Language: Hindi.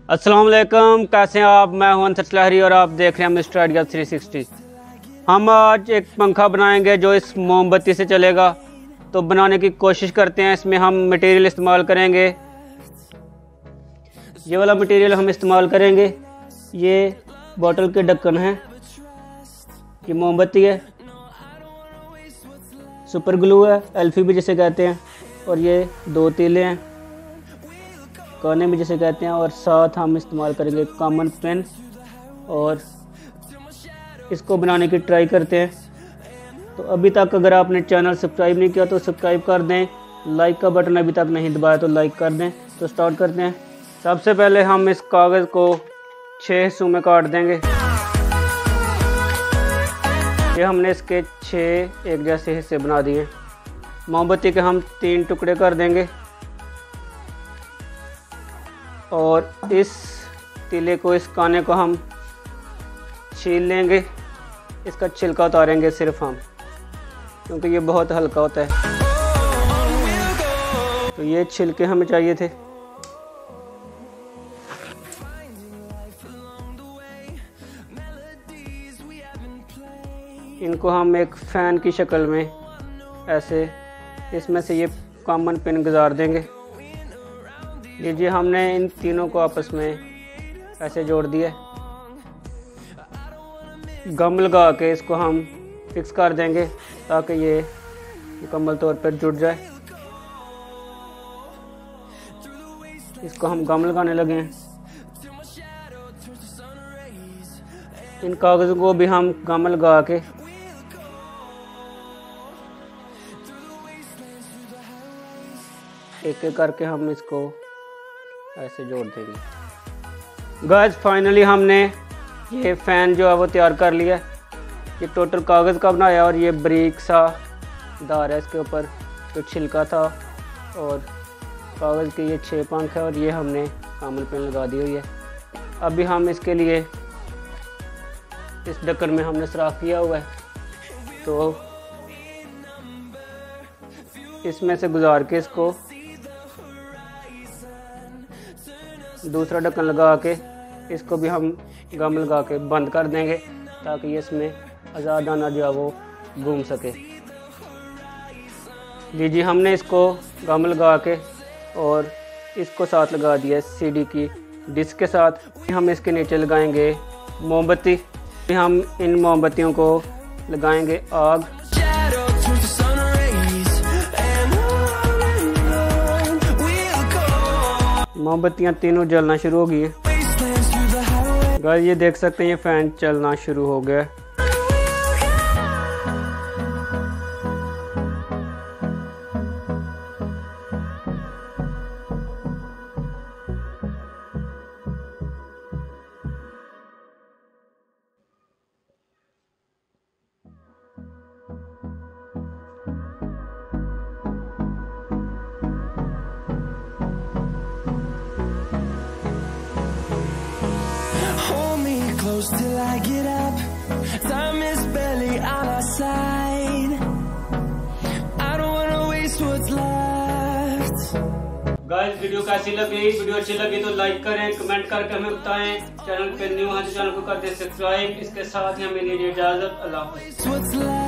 अस्सलाम वालेकुम, कैसे हैं आप। मैं हूं अंसर लहरी और आप देख रहे हैं मिस्टर आइडिया 360। हम आज एक पंखा बनाएंगे जो इस मोमबत्ती से चलेगा। तो बनाने की कोशिश करते हैं। इसमें हम मटेरियल इस्तेमाल करेंगे, ये वाला मटेरियल हम इस्तेमाल करेंगे। ये बोतल के ढक्कन है, ये मोमबत्ती है, सुपर ग्लू है, एल्फी भी जिसे कहते हैं, और ये 2 तीले हैं, काने भी जिसे कहते हैं, और साथ हम इस्तेमाल करेंगे कॉमन पेन। और इसको बनाने की ट्राई करते हैं। तो अभी तक अगर आपने चैनल सब्सक्राइब नहीं किया तो सब्सक्राइब कर दें, लाइक का बटन अभी तक नहीं दबाया तो लाइक कर दें। तो स्टार्ट करते हैं। सबसे पहले हम इस कागज़ को 6 हिस्सों में काट देंगे। ये हमने इसके 6 एक जैसे हिस्से बना दिए। मोमबत्ती के हम 3 टुकड़े कर देंगे और इस तीले को, इस काने को हम छील लेंगे। इसका छिलका उतारेंगे सिर्फ हम, क्योंकि ये बहुत हल्का होता है। तो ये छिलके हमें चाहिए थे। इनको हम एक फ़ैन की शक्ल में ऐसे इसमें से ये कॉमन पिन गुजार देंगे। लीजिए, हमने इन तीनों को आपस में ऐसे जोड़ दिया। गम लगा के इसको हम फिक्स कर देंगे ताकि ये मुकम्मल तौर पर जुड़ जाए। इसको हम गम लगाने लगे हैं। इन कागज़ों को भी हम गम लगा के एक एक करके हम इसको ऐसे जोड़ देंगे। गाइस, फाइनली हमने ये फ़ैन जो है वो तैयार कर लिया। ये टोटल कागज़ का बनाया और ये बारीक सा दार है इसके ऊपर जो छिलका था, और कागज़ के ये 6 पंख है और ये हमने कॉमन पेन लगा दी हुई है। अभी हम इसके लिए इस ढक्कन में हमने सुराख किया हुआ है, तो इसमें से गुजार के इसको दूसरा ढक्कन लगा के इसको भी हम गम लगा के बंद कर देंगे ताकि ये इसमें आज़ाद दाना जो है वो घूम सके। लीजिए, हमने इसको गम लगा के और इसको साथ लगा दिया सीडी की डिस्क के साथ। हम इसके नीचे लगाएंगे मोमबत्ती। हम इन मोमबत्तियों को लगाएंगे आग। मोमबत्तियाँ तीनों जलना शुरू हो गई हैं। गाइस, ये देख सकते हैं ये फ़ैन चलना शुरू हो गया। Close till I get up. Time is barely on our side. I don't wanna waste what's left. Guys, video कैसी लगी? वीडियो अच्छी लगी तो लाइक करें, कमेंट करके हमें बताएं। चैनल पे न्यू है तो चैनल को कर दें सब्सक्राइब। इसके साथ ही हमें लीजिए इजाजत। अल्लाह हाफ़िज़।